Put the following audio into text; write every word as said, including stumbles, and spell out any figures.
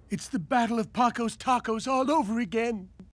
It's the Battle of Paco's Tacos all over again.